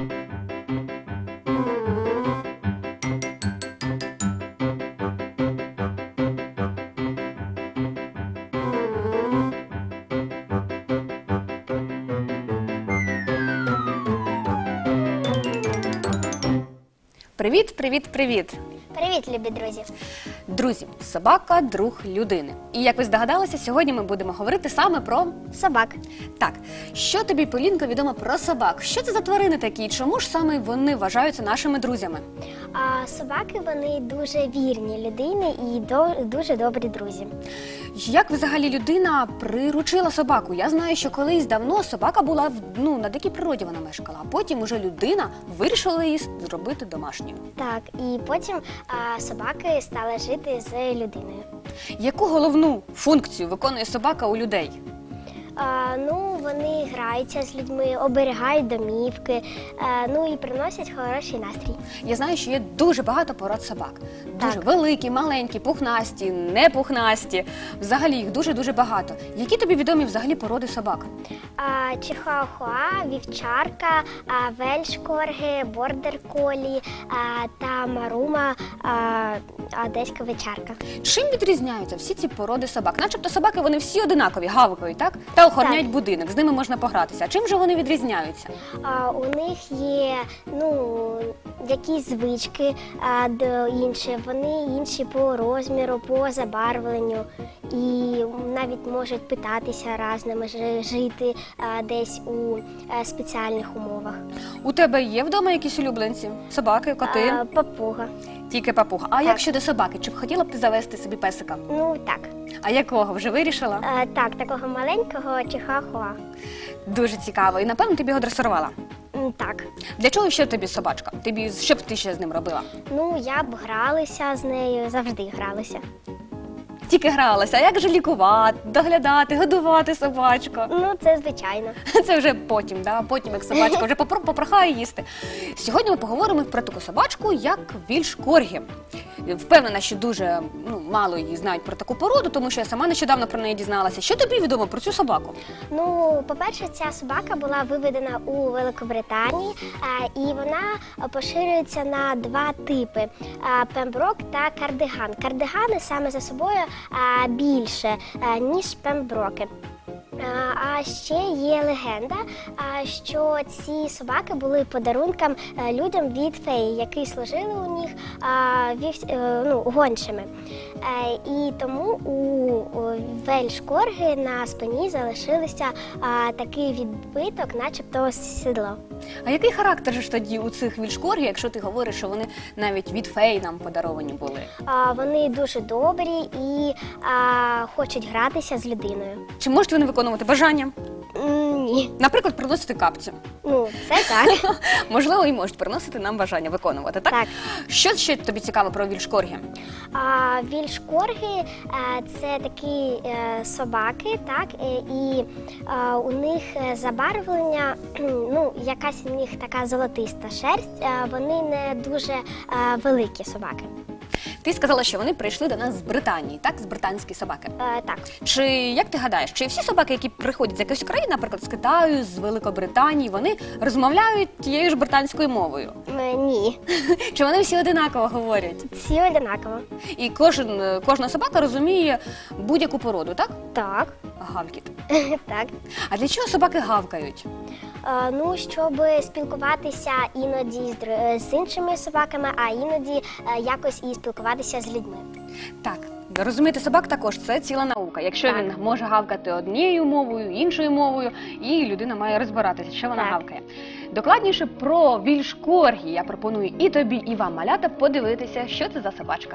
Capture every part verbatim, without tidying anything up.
Привіт, привіт, привіт! Привіт, любі друзі! Друзі, собака – друг людини. І як ви здогадалися, сьогодні ми будемо говорити саме про собак. Так, що тобі, Полінко, відомо про собак? Що це за тварини такі? Чому ж саме вони вважаються нашими друзями? А собаки, вони дуже вірні людині і до, дуже добрі друзі. Як взагалі людина приручила собаку? Я знаю, що колись давно собака була ну, на дикій природі вона мешкала, а потім уже людина вирішила її зробити домашньою. Так, і потім а, собаки стали жити з людиною. Яку головну функцію виконує собака у людей? А, ну, вони граються з людьми, оберігають домівки, а, ну і приносять хороший настрій. Я знаю, що є дуже багато пород собак. Дуже Так. великі, маленькі, пухнасті, непухнасті. Взагалі їх дуже-дуже багато. Які тобі відомі взагалі породи собак? А, чихуахуа, вівчарка, а, вельшкорги, бордер-колі а, та марума, а, одеська вівчарка. Чим відрізняються всі ці породи собак? Начебто собаки вони всі одинакові, гавкають, так? Та охороняють Так. будинок, з ними можна погратися. А чим же вони відрізняються? А, у них є ну, якісь звички а, до інші, вони інші по розміру, по забарвленню і навіть можуть питатися разними, ж- жити а, десь у а, спеціальних умовах. У тебе є вдома якісь улюбленці? Собаки, коти? А, папуга. Тільки папуга. А так. як щодо собаки? Чи б хотіла б ти завести собі песика? Ну так. А якого? Вже вирішила? А, так, такого маленького чихуахуа. Дуже цікаво. І напевно ти б його дресирувала. М, Так. Для чого ще тобі собачка? Тобі, що б ти ще з ним робила? Ну, я б гралася з нею, завжди гралася. Тільки гралася, а як же лікувати, доглядати, годувати собачку? Ну, це звичайно. Це вже потім, да? Потім як собачка вже попро- попрохає їсти. Сьогодні ми поговоримо про таку собачку, як вільш-коргі. Впевнена, що дуже ну, мало її знають про таку породу, тому що я сама нещодавно про неї дізналася. Що тобі відомо про цю собаку? Ну, по-перше, ця собака була виведена у Великобританії, а, і вона поширюється на два типи а, – пемброк та кардиган. Кардигани саме за собою а, більше, а, ніж пемброки. А, А ще є легенда, а, що ці собаки були подарунком е, людям від феї, які служили у них а, вів- е, ну, гончими. Е, І тому у у вельш-корги на спині залишилися а, такий відбиток, начебто сідло. А який характер ж тоді у цих вільш-коргі, якщо ти говориш, що вони навіть від фей нам подаровані були? А, Вони дуже добрі і а, хочуть гратися з людиною. Чи можуть вони виконувати бажання? М, Ні, Наприклад, приносити капці. ну це так. Можливо, і можуть приносити нам бажання виконувати, так? Так. Що ще тобі цікаво про вільш-коргі? А вільш-корги е, це такі е, собаки, так, е, і е, у них е, забарвлення, ну, якась у них така золотиста шерсть, е, вони не дуже е, великі собаки. Ти сказала, що вони прийшли до нас з Британії, так? З британської собаки. Е, так. Чи, як ти гадаєш, чи всі собаки, які приходять з якоїсь країни, наприклад, з Китаю, з Великобританії, вони розмовляють тією ж британською мовою? Е, ні, Чи вони всі одинаково говорять? всі одинаково. І кожен, кожна собака розуміє будь-яку породу, так? Так, Гавкіт. так. А для чого собаки гавкають? Е, Ну, щоб спілкуватися іноді з, др- з іншими собаками, а іноді е, якось і спілкуватися з людьми. Так, розуміти собак також це ціла наука. Якщо Так. він може гавкати однією мовою, іншою мовою, і людина має розбиратися, що вона Так. гавкає. Докладніше про вільш-коргі я пропоную і тобі, і вам, малята, подивитися, що це за собачка.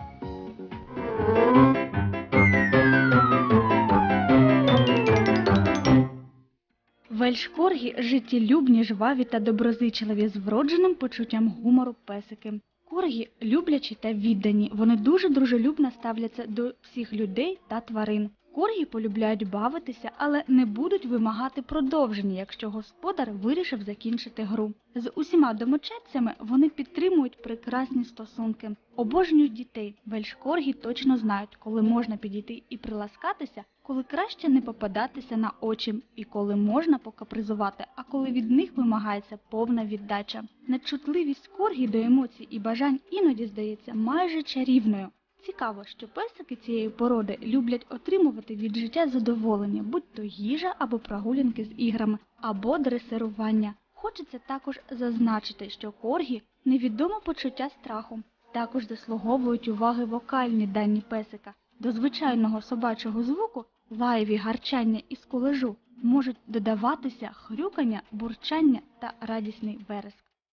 Вельш-коргі – життєлюбні, жваві та доброзичливі з вродженим почуттям гумору песики. Коргі – люблячі та віддані, вони дуже дружелюбно ставляться до всіх людей та тварин. Коргі полюбляють бавитися, але не будуть вимагати продовження, якщо господар вирішив закінчити гру. З усіма домочадцями вони підтримують прекрасні стосунки. Обожнюють дітей. Вельш-коргі точно знають, коли можна підійти і приласкатися, коли краще не попадатися на очі і коли можна покапризувати, а коли від них вимагається повна віддача. Надчутливість коргі до емоцій і бажань іноді здається майже чарівною. Цікаво, що песики цієї породи люблять отримувати від життя задоволення, будь то їжа або прогулянки з іграми, або дресирування. Хочеться також зазначити, що коргі – невідоме почуття страху. Також заслуговують уваги вокальні дані песика. До звичайного собачого звуку – лаєві, гарчання і скулежу – можуть додаватися хрюкання, бурчання та радісний вереск.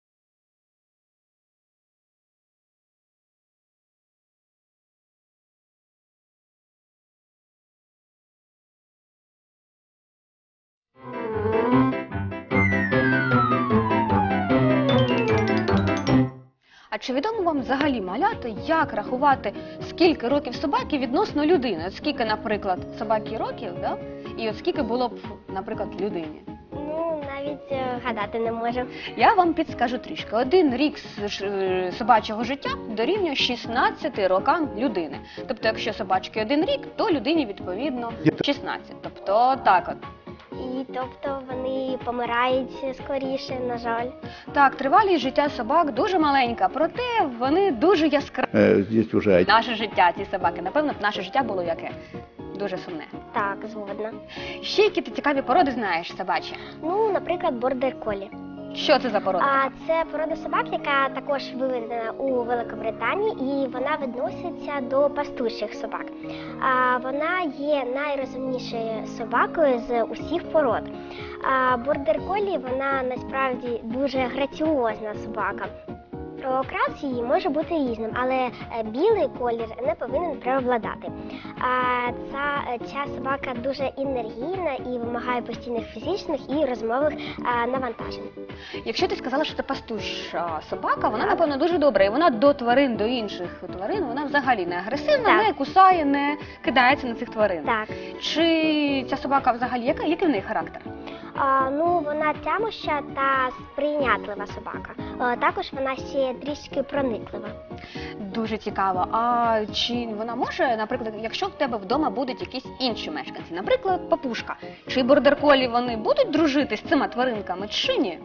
А чи відомо вам взагалі, малята, як рахувати, скільки років собаки відносно людини? От скільки, наприклад, собаки років, да? І от скільки було б, наприклад, людині? Ну, навіть е, гадати не можу. Я вам підскажу трішки. Один рік с- ш- е, собачого життя дорівнює шістнадцяти рокам людини. Тобто, якщо собачки один рік, то людині відповідно шістнадцять. Тобто, так от. І тобто вони помирають скоріше, на жаль. Так, тривалість життя собак дуже маленька, проте вони дуже яскраві. Э, Здесь уже Наше життя, ці собаки, напевно, б наше життя було яке? Дуже сумне. Так, згодна. Ще які ти цікаві породи знаєш собачі? Ну, наприклад, бордер-колі. Що це за порода? А це порода собак, яка також виведена у Великобританії, і вона відноситься до пастуших собак. А вона є найрозумнішою собакою з усіх пород. А бордер-колі, вона насправді дуже граціозна собака. Окрас її може бути різним, але е, білий колір не повинен преобладати. А ця, ця собака дуже енергійна і вимагає постійних фізичних і розмовних е, навантажень. Якщо ти сказала, що це пастуща собака, вона, напевно, дуже добра. І вона до тварин, до інших тварин, вона взагалі не агресивна, Так. не кусає, не кидається на цих тварин. Так. Чи ця собака взагалі, яка, який в неї характер? А, ну, вона тямуща та сприйнятлива собака. А, також вона ще трішки прониклива. Дуже цікаво. А чи вона може, наприклад, якщо в тебе вдома будуть якісь інші мешканці, наприклад, папушка, чи бордер-колі, вони будуть дружити з цими тваринками, чи ні?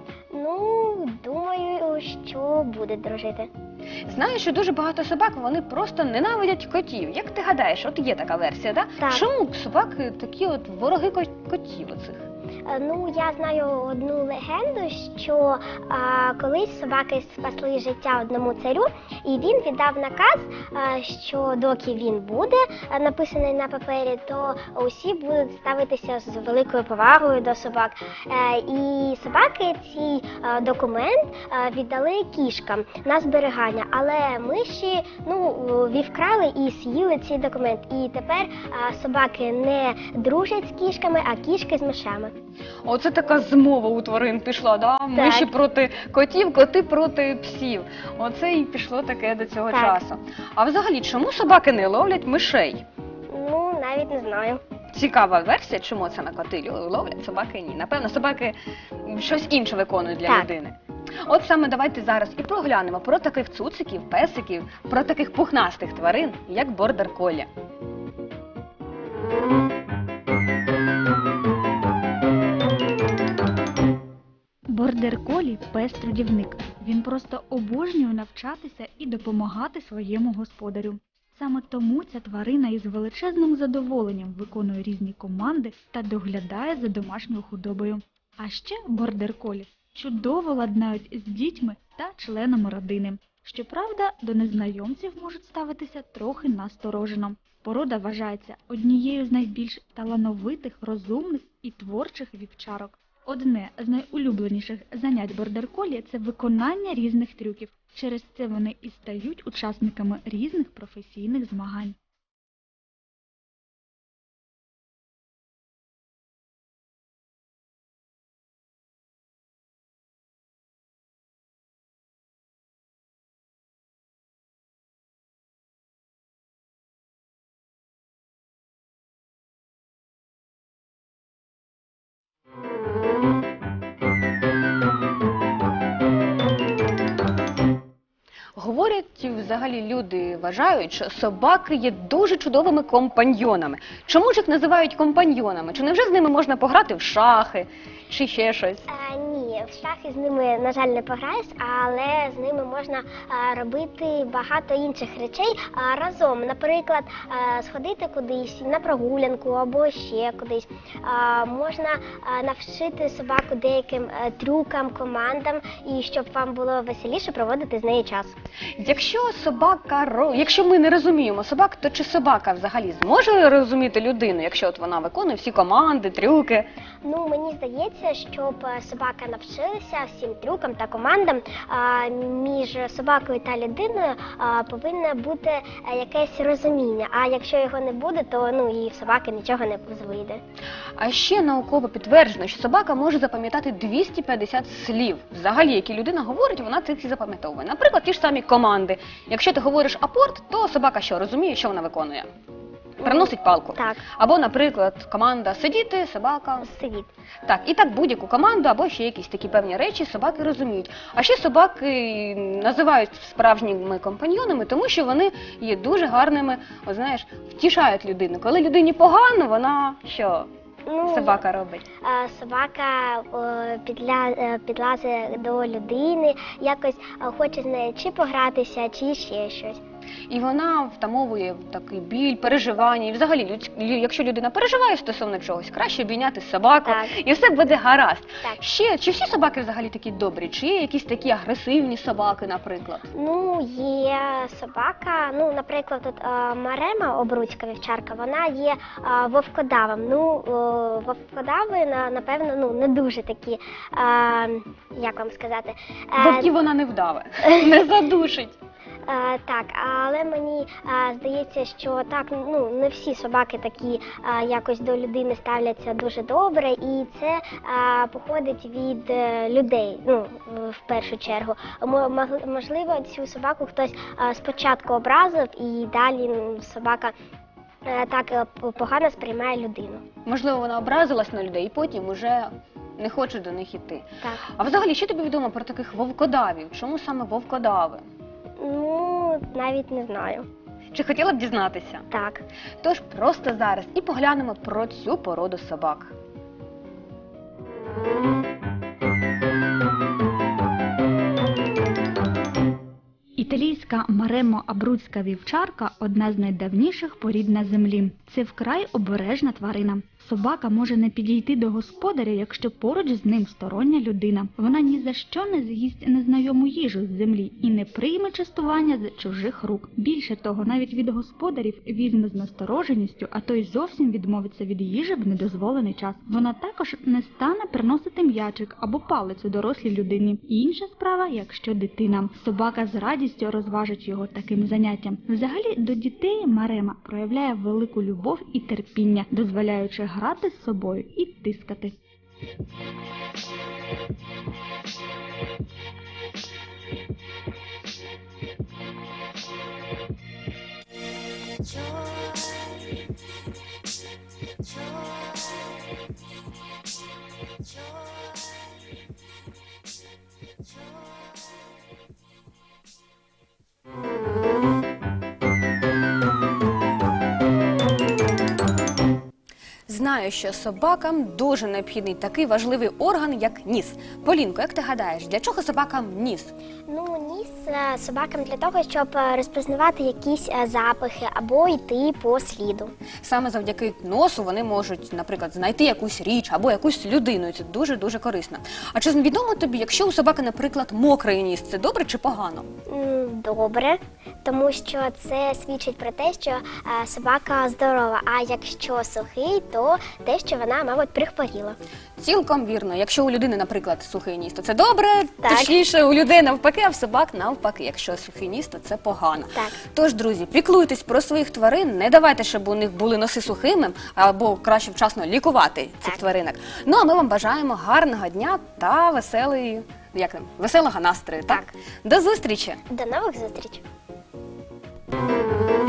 Ну, думаю, що буде дружити. Знаю, що дуже багато собак, вони просто ненавидять котів. Як ти гадаєш, от є така версія, да? Так. Чому собаки такі от вороги ко- котів оцих? Е, Ну, я знаю одну легенду, що а, колись собаки спасли життя одному царю, і він віддав наказ, а, що доки він буде а, написаний на папері, то усі будуть ставитися з великою повагою до собак. Е, і собаки цей а, документ а, віддали кішкам на зберігання, але миші ну, вівкрали і з'їли цей документ. І тепер а, собаки не дружать з кішками, а кішки з мишами. Оце така змова у тварин пішла, да? Миші проти котів, коти проти псів. Оце і пішло таке до цього Так. часу. А взагалі, чому собаки не ловлять мишей? Ну, навіть не знаю. Цікава версія, чому саме коти лю- ловлять, собаки ні. Напевно, собаки щось інше виконують для Так. людини. От саме давайте зараз і проглянемо про таких цуциків, песиків, про таких пухнастих тварин, як бордер-колі. Бордер-колі – пес-трудівник. Він просто обожнює навчатися і допомагати своєму господарю. Саме тому ця тварина із величезним задоволенням виконує різні команди та доглядає за домашньою худобою. А ще бордер-колі чудово ладнають з дітьми та членами родини. Щоправда, до незнайомців можуть ставитися трохи насторожено. Порода вважається однією з найбільш талановитих, розумних і творчих вівчарок. Одне з найулюбленіших занять бордер-колі – це виконання різних трюків. Через це вони і стають учасниками різних професійних змагань. Говорять говорять, і взагалі люди вважають, що собаки є дуже чудовими компаньйонами. Чому ж їх називають компаньйонами? Чи невже з ними можна пограти в шахи, чи ще щось? Е, ні, в шахи з ними, на жаль, не пограєш, але з ними можна е, робити багато інших речей е, разом. Наприклад, е, сходити кудись на прогулянку або ще кудись. Е, можна е, навчити собаку деяким е, трюкам, командам, і щоб вам було веселіше проводити з нею час. Якщо собака, ро- якщо ми не розуміємо собак, то чи собака взагалі зможе розуміти людину, якщо от вона виконує всі команди, трюки? Ну, мені здається, щоб е, собака навчилася всім трюкам та командам, е, між собакою та людиною е, повинно бути е, якесь розуміння. А якщо його не буде, то ну і в собаки нічого не вийде. А ще науково підтверджено, що собака може запам'ятати двісті п'ятдесят слів. Взагалі, які людина говорить, вона цих і запам'ятовує. Наприклад, ті ж самі команди. Якщо ти говориш апорт, то собака що, розуміє, що вона виконує? Приносить палку. Так. Або, наприклад, команда сидіти, собака. Сидіть. Так, і так будь-яку команду або ще якісь такі певні речі собаки розуміють. А ще собаки називають справжніми компаньйонами, тому що вони є дуже гарними, от знаєш, втішають людину. Коли людині погано, вона що? Ну, Собака робить. е, собака е, підля, е, підлазить до людини, якось е, хоче з нею чи погратися, чи ще щось. І вона втамовує такий біль, переживання. І взагалі, людсь- лю- якщо людина переживає стосовно чогось, краще обійняти собаку, Так. і все буде гаразд. Так. Ще, чи всі собаки взагалі такі добрі? Чи є якісь такі агресивні собаки, наприклад? Ну, є собака, ну, наприклад, от, е, Марема, обруцька вівчарка, вона є е, вовкодавом. Ну, е, вовкодави, на, напевно, ну, не дуже такі, е, як вам сказати, е, Вовків вона не вдаве, не задушить. Е, так, але мені е, здається, що так, ну не всі собаки такі е, якось до людини ставляться дуже добре, і це е, походить від е, людей, ну в першу чергу. Мо- мог- Можливо, цю собаку хтось е, спочатку образив, і далі м, собака е, так е, п- погано сприймає людину. Можливо, вона образилась на людей і потім уже не хоче до них іти. Так. А взагалі, що тобі відомо про таких вовкодавів? Чому саме вовкодави? Ну, навіть не знаю. Чи хотіла б дізнатися? Так. Тож просто зараз і поглянемо про цю породу собак. Італійська Маремо-абруцька вівчарка – одна з найдавніших порід на землі. Це вкрай обережна тварина. Собака може не підійти до господаря, якщо поруч з ним стороння людина. Вона ні за що не з'їсть незнайому їжу з землі і не прийме частування з чужих рук. Більше того, навіть від господарів візьме з настороженістю, а то й зовсім відмовиться від їжі в недозволений час. Вона також не стане приносити м'ячик або палицю дорослій людині. Інша справа, якщо дитина. Собака з радістю розважить його таким заняттям. Взагалі, до дітей Марема проявляє велику любов і терпіння, дозволяючи грати з собою і тискати. Знаю, що собакам дуже необхідний такий важливий орган, як ніс. Полінко, як ти гадаєш, для чого собакам ніс? Ну, ніс е, собакам для того, щоб е, розпізнавати якісь е, запахи або йти по сліду. Саме завдяки носу вони можуть, наприклад, знайти якусь річ або якусь людину, і це дуже-дуже корисно. А чи відомо тобі, якщо у собаки, наприклад, мокрий ніс, це добре чи погано? М, Добре, тому що це свідчить про те, що е, собака здорова, а якщо сухий, то те, що вона, мабуть, прихворіла. Цілком вірно. Якщо у людини, наприклад, сухий ніс, то це добре, Так. точніше, у людей навпаки, а в собак навпаки. Якщо сухий ніс, то це погано. Так. Тож, друзі, піклуйтесь про своїх тварин, не давайте, щоб у них були носи сухими, або краще вчасно лікувати цих Так. тваринок. Ну, а ми вам бажаємо гарного дня та веселої, як там, веселого настрою. Так? Так. До зустрічі! До нових зустрічей!